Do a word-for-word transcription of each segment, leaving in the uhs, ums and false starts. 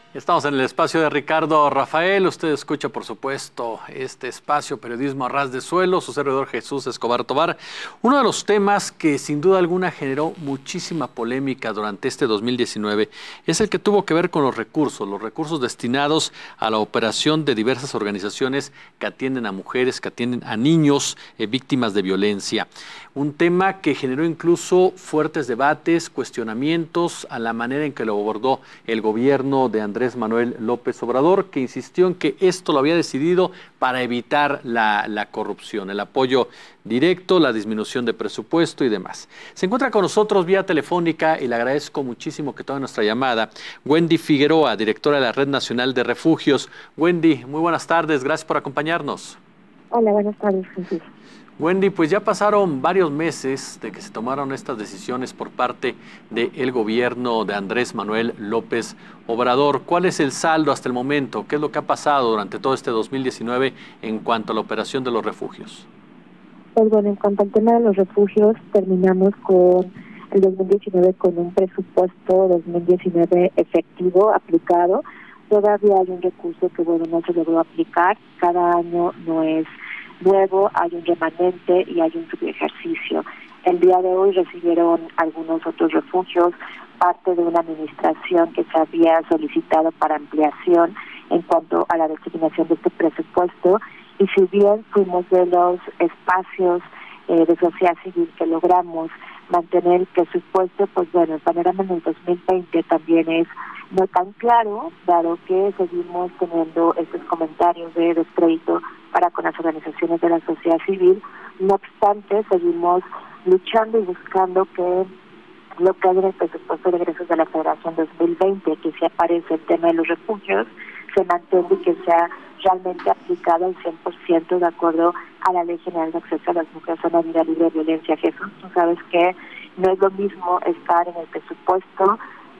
Estamos en el espacio de Ricardo Rafael. Usted escucha, por supuesto, este espacio Periodismo a Ras de Suelo, su servidor Jesús Escobar Tobar. Uno de los temas que sin duda alguna generó muchísima polémica durante este dos mil diecinueve es el que tuvo que ver con los recursos, los recursos destinados a la operación de diversas organizaciones que atienden a mujeres, que atienden a niños eh, víctimas de violencia. Un tema que generó incluso fuertes debates, cuestionamientos a la manera en que lo abordó el gobierno de Andrés Manuel López Obrador, que insistió en que esto lo había decidido para evitar la, la corrupción, el apoyo directo, la disminución de presupuesto y demás. Se encuentra con nosotros vía telefónica y le agradezco muchísimo que tome nuestra llamada Wendy Figueroa, directora de la Red Nacional de Refugios. Wendy, muy buenas tardes, gracias por acompañarnos. Hola, buenas tardes, Jesús. Wendy, pues ya pasaron varios meses de que se tomaron estas decisiones por parte del gobierno de Andrés Manuel López Obrador. ¿Cuál es el saldo hasta el momento? ¿Qué es lo que ha pasado durante todo este dos mil diecinueve en cuanto a la operación de los refugios? Pues bueno, en cuanto al tema de los refugios, terminamos con el dos mil diecinueve con un presupuesto dos mil diecinueve efectivo, aplicado. Todavía hay un recurso que, bueno, no se logró aplicar. Cada año no es nuevo, hay un remanente y hay un subejercicio. El día de hoy recibieron algunos otros refugios, parte de una administración que se había solicitado para ampliación en cuanto a la designación de este presupuesto, y si bien fuimos de los espacios eh, de sociedad civil que logramos mantener el presupuesto, pues bueno, el panorama en el dos mil veinte también es no tan claro, dado que seguimos teniendo estos comentarios de descrédito para con las organizaciones de la sociedad civil. No obstante, seguimos luchando y buscando que lo que hay en el presupuesto de egresos de la Federación dos mil veinte, que se aparece el tema de los refugios, se mantenga y que sea realmente aplicado al cien por ciento de acuerdo a la Ley General de Acceso a las Mujeres a una Vida Libre de Violencia. Jesús, tú sabes que no es lo mismo estar en el presupuesto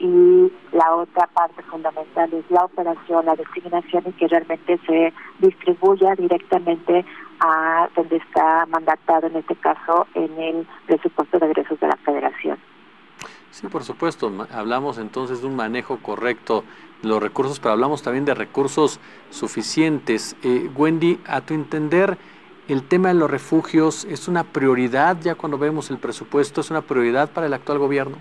y la otra parte fundamental es la operación, la designación, y que realmente se distribuya directamente a donde está mandatado, en este caso, en el presupuesto de egresos de la Federación. Sí, por supuesto. Hablamos entonces de un manejo correcto de los recursos, pero hablamos también de recursos suficientes. Eh, Wendy, a tu entender, ¿el tema de los refugios es una prioridad ya cuando vemos el presupuesto? ¿Es una prioridad para el actual gobierno?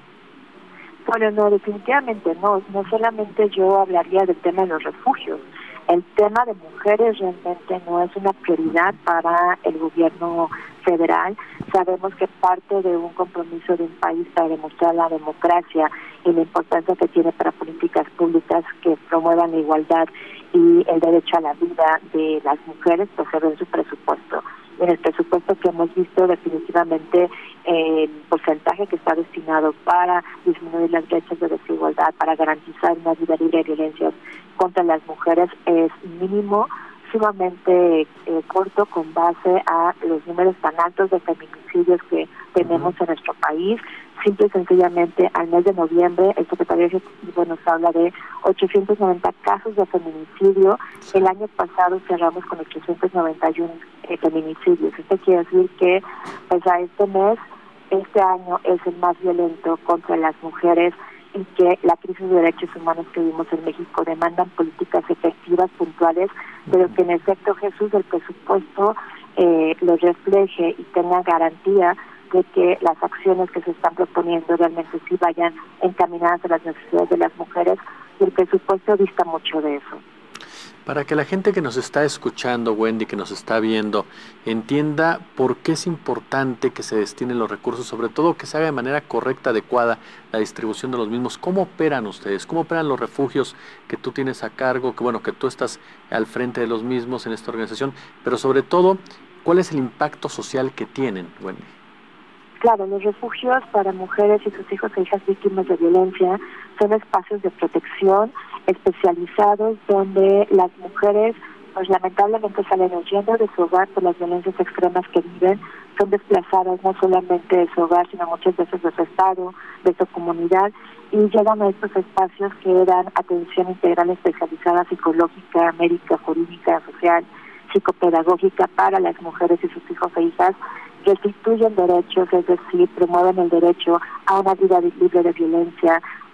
Bueno, no, definitivamente no. No solamente yo hablaría del tema de los refugios. El tema de mujeres realmente no es una prioridad para el gobierno federal. Sabemos que parte de un compromiso de un país para demostrar la democracia y la importancia que tiene para políticas públicas que promuevan la igualdad y el derecho a la vida de las mujeres, pues se ve en su presupuesto. En el presupuesto que hemos visto, definitivamente el porcentaje que está destinado para disminuir las brechas de desigualdad, para garantizar una vida libre de violencias contra las mujeres es mínimo, sumamente eh, corto con base a los números tan altos de feminicidios que tenemos en nuestro país. Simple y sencillamente, al mes de noviembre, el secretario ejecutivo nos habla de ochocientos noventa casos de feminicidio. El año pasado cerramos con ochocientos noventa y uno eh, feminicidios. Esto quiere decir que, pues, a este mes, este año es el más violento contra las mujeres, y que la crisis de derechos humanos que vimos en México demandan políticas efectivas, puntuales, pero que en efecto, Jesús, el presupuesto eh, lo refleje y tenga garantía de que las acciones que se están proponiendo realmente sí vayan encaminadas a las necesidades de las mujeres, y el presupuesto dista mucho de eso. Para que la gente que nos está escuchando, Wendy, que nos está viendo, entienda por qué es importante que se destinen los recursos, sobre todo que se haga de manera correcta, adecuada la distribución de los mismos. ¿Cómo operan ustedes? ¿Cómo operan los refugios que tú tienes a cargo? Que bueno, que tú estás al frente de los mismos en esta organización, pero sobre todo, ¿cuál es el impacto social que tienen, Wendy? Claro, los refugios para mujeres y sus hijos e hijas víctimas de violencia son espacios de protección especializados donde las mujeres, pues lamentablemente, salen huyendo de su hogar por las violencias extremas que viven, son desplazadas no solamente de su hogar, sino muchas veces de su estado, de su comunidad, y llegan a estos espacios que dan atención integral especializada, psicológica, médica, jurídica, social, psicopedagógica para las mujeres y sus hijos e hijas, restituyen derechos, es decir, promueven el derecho a una vida libre de violencia,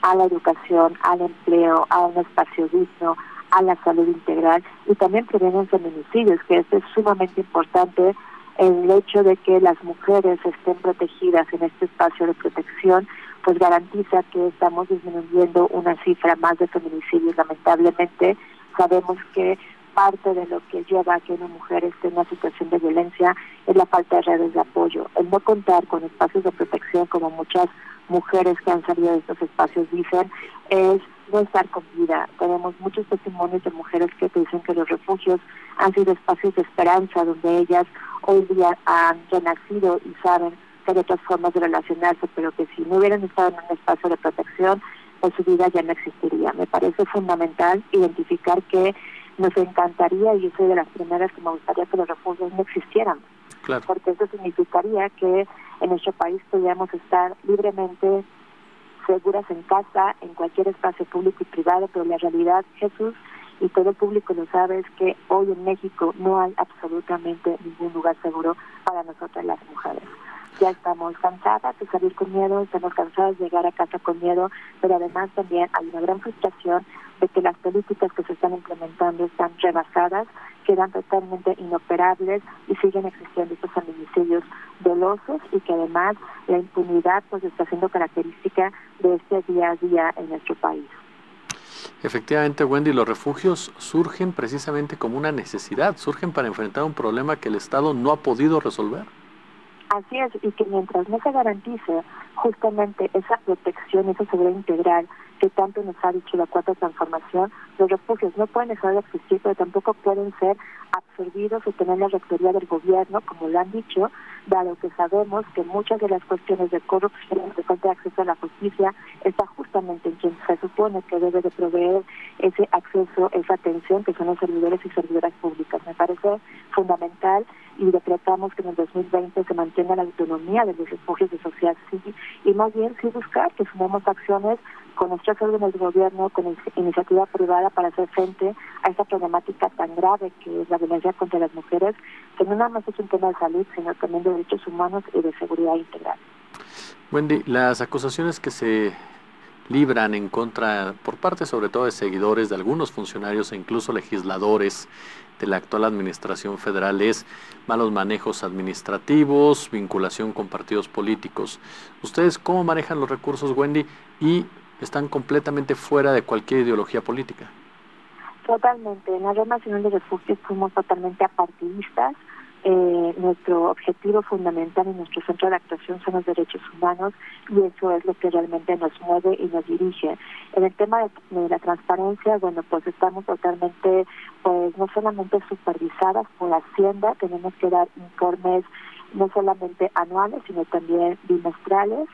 a la educación, al empleo, a un espacio digno, a la salud integral, y también previenen feminicidios, que esto es sumamente importante. El hecho de que las mujeres estén protegidas en este espacio de protección, pues garantiza que estamos disminuyendo una cifra más de feminicidios. Lamentablemente sabemos que parte de lo que lleva a que una mujer esté en una situación de violencia es la falta de redes de apoyo. El no contar con espacios de protección, como muchas mujeres que han salido de estos espacios dicen, es no estar con vida. Tenemos muchos testimonios de mujeres que te dicen que los refugios han sido espacios de esperanza, donde ellas hoy día han renacido y saben que hay otras formas de relacionarse, pero que si no hubieran estado en un espacio de protección, pues su vida ya no existiría. Me parece fundamental identificar que nos encantaría, y yo soy de las primeras que me gustaría que los refugios no existieran, claro, porque eso significaría que en nuestro país podríamos estar libremente seguras en casa, en cualquier espacio público y privado, pero la realidad, Jesús, y todo el público lo sabe, es que hoy en México no hay absolutamente ningún lugar seguro para nosotras las mujeres. Ya estamos cansadas de salir con miedo, estamos cansadas de llegar a casa con miedo, pero además también hay una gran frustración de que las políticas que se están implementando están rebasadas, quedan totalmente inoperables y siguen existiendo estos feminicidios dolosos, y que además la impunidad pues está siendo característica de este día a día en nuestro país. Efectivamente, Wendy, los refugios surgen precisamente como una necesidad, surgen para enfrentar un problema que el Estado no ha podido resolver. Así es, y que mientras no se garantice justamente esa protección, esa seguridad integral que tanto nos ha dicho la Cuarta Transformación, los refugios no pueden dejar de existir, pero tampoco pueden ser absorbidos o tener la rectoría del gobierno, como lo han dicho, dado que sabemos que muchas de las cuestiones de corrupción, de falta de acceso a la justicia, está justamente en quien se supone que debe de proveer ese acceso, esa atención, que son los servidores y servidoras públicas. Me parece fundamental, y decretamos que en el dos mil veinte se mantenga la autonomía de los refugios de sociedad civil, y más bien sí buscar que sumemos acciones con nuestros órganos de gobierno, con iniciativa privada, para hacer frente a esta problemática tan grave que es la violencia contra las mujeres, que no nada más es un tema de salud, sino también de derechos humanos y de seguridad integral. Wendy, las acusaciones que se libran en contra, por parte sobre todo de seguidores de algunos funcionarios e incluso legisladores de la actual administración federal, es malos manejos administrativos, vinculación con partidos políticos. ¿Ustedes cómo manejan los recursos, Wendy, y están completamente fuera de cualquier ideología política? Totalmente. En la Red Nacional de Refugios fuimos totalmente apartidistas. Eh, nuestro objetivo fundamental y nuestro centro de actuación son los derechos humanos, y eso es lo que realmente nos mueve y nos dirige. En el tema de, de la transparencia, bueno, pues estamos totalmente, pues no solamente supervisadas por Hacienda, tenemos que dar informes no solamente anuales, sino también bimestrales,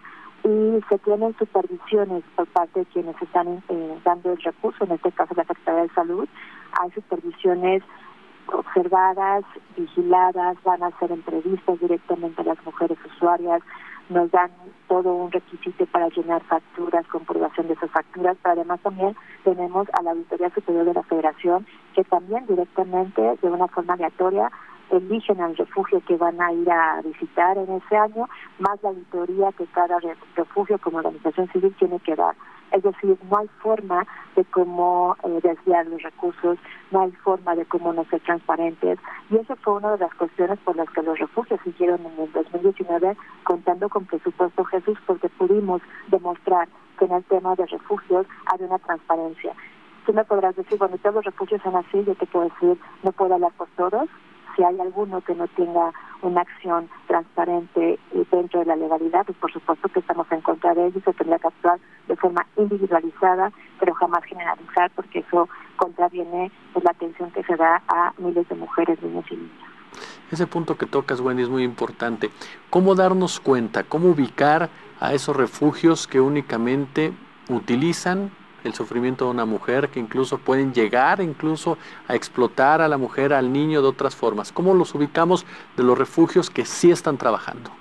y se tienen supervisiones por parte de quienes están eh, dando el recurso, en este caso la Secretaría de Salud. Hay supervisiones observadas, vigiladas, van a hacer entrevistas directamente a las mujeres usuarias, nos dan todo un requisito para llenar facturas, comprobación de esas facturas, pero además también tenemos a la Auditoría Superior de la Federación, que también directamente, de una forma aleatoria, eligen al refugio que van a ir a visitar en ese año, más la auditoría que cada refugio como organización civil tiene que dar. Es decir, no hay forma de cómo eh, desviar los recursos, no hay forma de cómo no ser transparentes, y eso fue una de las cuestiones por las que los refugios siguieron en el dos mil diecinueve contando con presupuesto, Jesús, porque pudimos demostrar que en el tema de refugios hay una transparencia. Tú me podrás decir, bueno, todos los refugios son así, yo te puedo decir, no puedo hablar por todos. Si hay alguno que no tenga una acción transparente dentro de la legalidad, pues por supuesto que estamos en contra de ello, y se tendrá que actuar de forma individualizada, pero jamás generalizar, porque eso contraviene pues, la atención que se da a miles de mujeres, niños y niñas. Ese punto que tocas, Wendy, es muy importante. ¿Cómo darnos cuenta, cómo ubicar a esos refugios que únicamente utilizan el sufrimiento de una mujer, que incluso pueden llegar incluso a explotar a la mujer, al niño de otras formas? ¿Cómo los ubicamos de los refugios que sí están trabajando?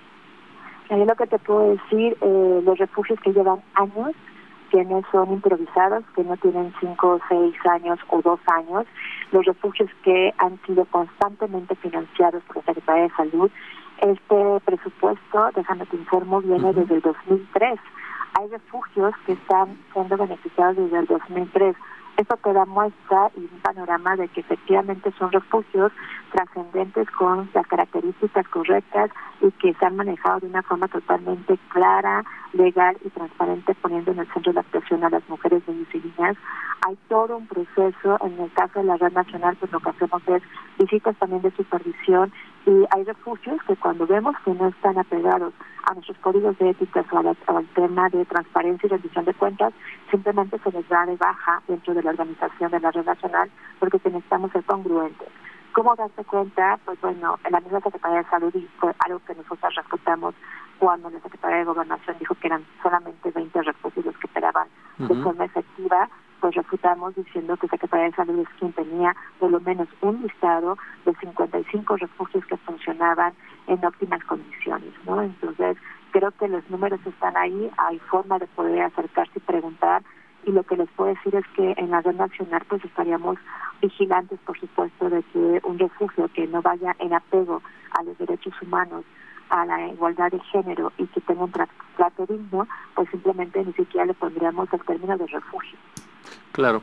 Yo lo que te puedo decir, eh, los refugios que llevan años, que no son improvisados, que no tienen cinco, seis años o dos años, los refugios que han sido constantemente financiados por la Secretaría de Salud. Este presupuesto, déjame te informo, viene uh-huh. desde el dos mil tres. Hay refugios que están siendo beneficiados desde el dos mil tres. Esto te da muestra y un panorama de que efectivamente son refugios trascendentes con las características correctas y que se han manejado de una forma totalmente clara, legal y transparente, poniendo en el centro de la actuación a las mujeres, niños y niñas. Hay todo un proceso. En el caso de la Red Nacional, pues lo que hacemos es visitas también de supervisión, y hay refugios que cuando vemos que no están apegados a nuestros códigos de ética o, la, o al tema de transparencia y rendición de cuentas, simplemente se les da de baja dentro de la organización de la Red Nacional, porque necesitamos ser congruentes. ¿Cómo darse cuenta? Pues bueno, en la misma Secretaría de Salud, y fue algo que nosotros respetamos cuando la Secretaría de Gobernación dijo que eran solamente veinte refugios los que operaban uh-huh. de forma efectiva, pues refutamos diciendo que la Secretaría de Salud es quien tenía por lo menos un listado de cincuenta y cinco refugios que funcionaban en óptimas condiciones, ¿no? Entonces, creo que los números están ahí, hay forma de poder acercarse y preguntar, y lo que les puedo decir es que en la Red Nacional pues estaríamos vigilantes, por supuesto, de que un refugio que no vaya en apego a los derechos humanos, a la igualdad de género y que tenga un trato digno, pues simplemente ni siquiera le pondríamos el término de refugio. Claro.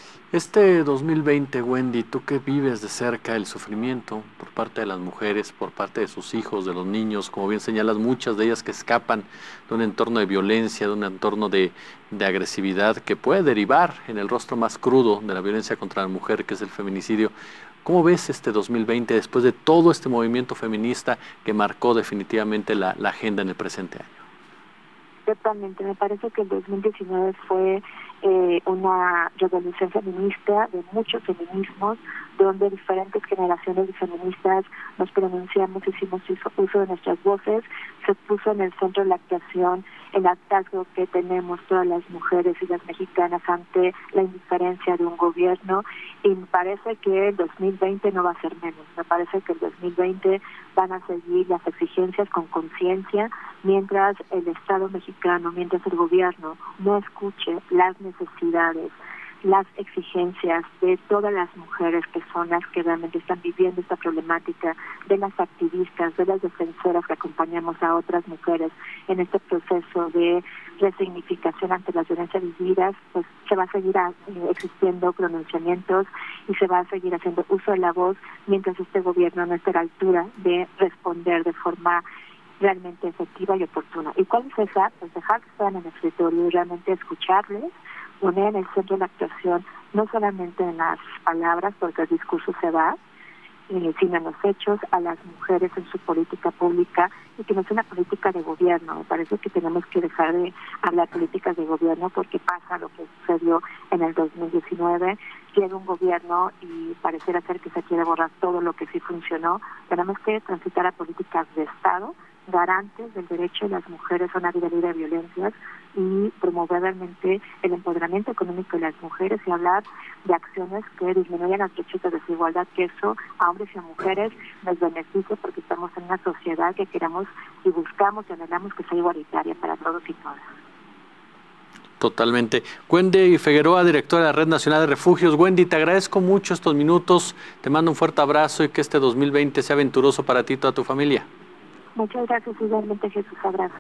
Este dos mil veinte, Wendy, tú que vives de cerca el sufrimiento por parte de las mujeres, por parte de sus hijos, de los niños, como bien señalas, muchas de ellas que escapan de un entorno de violencia, de un entorno de, de agresividad que puede derivar en el rostro más crudo de la violencia contra la mujer, que es el feminicidio. ¿Cómo ves este dos mil veinte después de todo este movimiento feminista que marcó definitivamente la, la agenda en el presente año? Totalmente, me parece que el dos mil diecinueve fue eh, una revolución feminista de muchos feminismos, donde diferentes generaciones de feministas nos pronunciamos, hicimos uso de nuestras voces, se puso en el centro de la actuación el hartazgo que tenemos todas las mujeres y las mexicanas ante la indiferencia de un gobierno, y me parece que el dos mil veinte no va a ser menos. Me parece que el dos mil veinte van a seguir las exigencias con conciencia, mientras el Estado mexicano, mientras el gobierno no escuche las necesidades, las exigencias de todas las mujeres que son las que realmente están viviendo esta problemática, de las activistas, de las defensoras que acompañamos a otras mujeres en este proceso de resignificación ante las violencias vividas, pues se va a seguir a, eh, existiendo pronunciamientos y se va a seguir haciendo uso de la voz mientras este gobierno no esté a la altura de responder de forma realmente efectiva y oportuna. ¿Y cuál es esa? Pues dejar que estén en el escritorio y realmente escucharles, poner en el centro de la actuación, no solamente en las palabras, porque el discurso se va, eh, sino en los hechos, a las mujeres en su política pública, y que no es una política de gobierno. Me parece que tenemos que dejar de hablar políticas de gobierno, porque pasa lo que sucedió en el dos mil diecinueve, llega un gobierno y pareciera ser que se quiere borrar todo lo que sí funcionó. Tenemos que transitar a políticas de Estado, garantes del derecho de las mujeres a una vida libre de violencias, y promover realmente el empoderamiento económico de las mujeres y hablar de acciones que disminuyan las brechas de desigualdad, que eso a hombres y a mujeres nos beneficia, porque estamos en una sociedad que queremos y buscamos y anhelamos que sea igualitaria para todos y todas. Totalmente. Wendy Figueroa, directora de la Red Nacional de Refugios. Wendy, te agradezco mucho estos minutos, te mando un fuerte abrazo y que este dos mil veinte sea aventuroso para ti y toda tu familia. Muchas gracias, igualmente, Jesús. Abrazo.